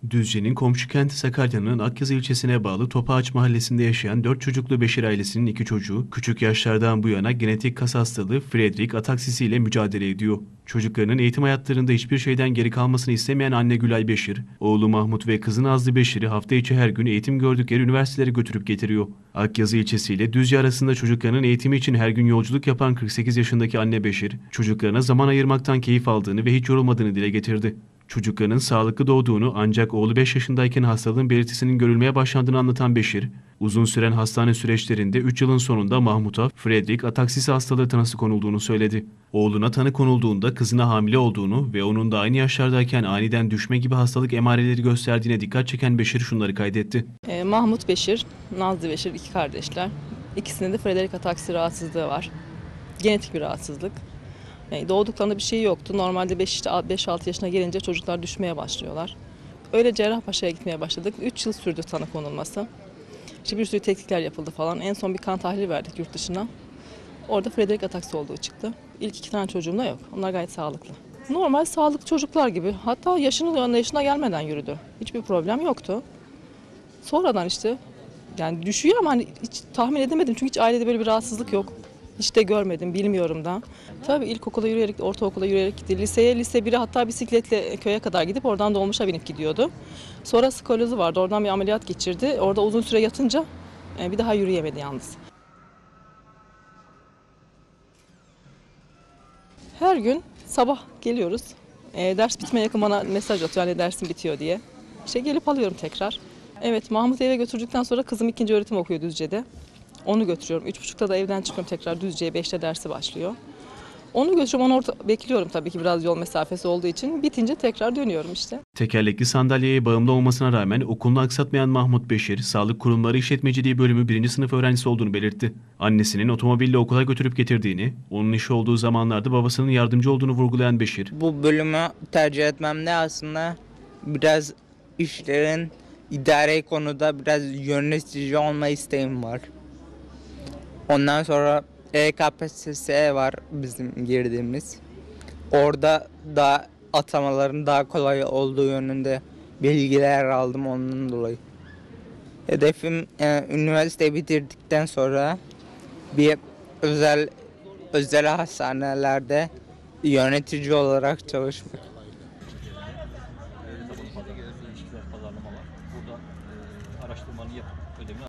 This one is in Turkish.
Düzce'nin komşu kenti Sakarya'nın Akyazı ilçesine bağlı Topaağaç mahallesinde yaşayan 4 çocuklu Beşir ailesinin 2 çocuğu küçük yaşlardan bu yana genetik kas hastalığı Friedreich ataksisi ile mücadele ediyor. Çocuklarının eğitim hayatlarında hiçbir şeyden geri kalmasını istemeyen anne Gülay Beşir, oğlu Mahmut ve kızı Nazlı Beşir'i hafta içi her gün eğitim gördükleri üniversitelere götürüp getiriyor. Akyazı ilçesi ile Düzce arasında çocuklarının eğitimi için her gün yolculuk yapan 48 yaşındaki anne Beşir, çocuklarına zaman ayırmaktan keyif aldığını ve hiç yorulmadığını dile getirdi. Çocuklarının sağlıklı doğduğunu ancak oğlu 5 yaşındayken hastalığın belirtisinin görülmeye başlandığını anlatan Beşir, uzun süren hastane süreçlerinde 3 yılın sonunda Mahmut'a Friedreich ataksisi hastalığı tanısı konulduğunu söyledi. Oğluna tanı konulduğunda kızına hamile olduğunu ve onun da aynı yaşlardayken aniden düşme gibi hastalık emareleri gösterdiğine dikkat çeken Beşir şunları kaydetti. Mahmut Beşir, Nazlı Beşir 2 kardeşler. İkisinin de Friedreich ataksisi rahatsızlığı var. Genetik bir rahatsızlık. Doğduklarında bir şey yoktu. Normalde 5-6 yaşına gelince çocuklar düşmeye başlıyorlar. Öyle Cerrahpaşa'ya gitmeye başladık. 3 yıl sürdü tanı konulması. İşte bir sürü tetkikler yapıldı falan. En son bir kan tahlili verdik yurt dışına. Orada Friedreich ataksisi olduğu çıktı. İlk 2 tane çocuğum da yok. Onlar gayet sağlıklı. Normal sağlıklı çocuklar gibi. Hatta yaşına gelmeden yürüdü. Hiçbir problem yoktu. Sonradan işte yani düşüyor ama hani hiç tahmin edemedim. Çünkü hiç ailede böyle bir rahatsızlık yok. Hiç de görmedim, bilmiyorum da. Tabii ilkokula yürüyerek, ortaokula yürüyerek gitti. Lise 1'e hatta bisikletle köye kadar gidip oradan dolmuşa binip gidiyordu. Sonra skolozu vardı, oradan bir ameliyat geçirdi. Orada uzun süre yatınca bir daha yürüyemedi yalnız. Her gün sabah geliyoruz. Ders bitmeye yakın bana mesaj atıyor, hani dersim bitiyor diye. İşte gelip alıyorum tekrar. Evet, Mahmut'u eve götürdükten sonra kızım 2. öğretim okuyor Düzce'de. Onu götürüyorum. 3.30'da da evden çıkıyorum tekrar Düzce'ye. 5'te dersi başlıyor. Onu götürüyorum. Onu orada bekliyorum tabii ki biraz yol mesafesi olduğu için. Bitince tekrar dönüyorum işte. Tekerlekli sandalyeye bağımlı olmasına rağmen okulunu aksatmayan Mahmut Beşir, Sağlık Kurumları İşletmeciliği Bölümü 1. sınıf öğrencisi olduğunu belirtti. Annesinin otomobille okula götürüp getirdiğini, onun işi olduğu zamanlarda babasının yardımcı olduğunu vurgulayan Beşir, bu bölümü tercih etmemde aslında biraz işlerin idari konuda biraz yönetici olma isteğim var. Ondan sonra KPSS var bizim girdiğimiz. Orada da atamaların daha kolay olduğu yönünde bilgiler aldım ondan dolayı. Hedefim üniversite bitirdikten sonra bir özel hastanelerde yönetici olarak çalışmak.